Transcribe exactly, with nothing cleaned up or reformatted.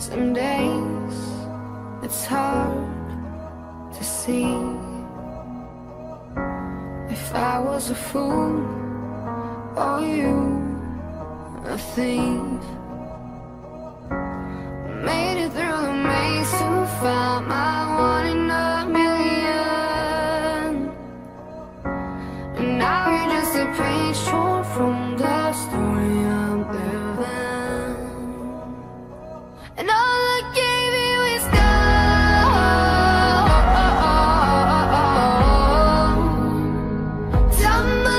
Some days it's hard to see. If I was a fool or you a thief, made it through the maze to find my one in a million. And now you're just a page torn from the story I'm living. And all I gave you is gold. Tell me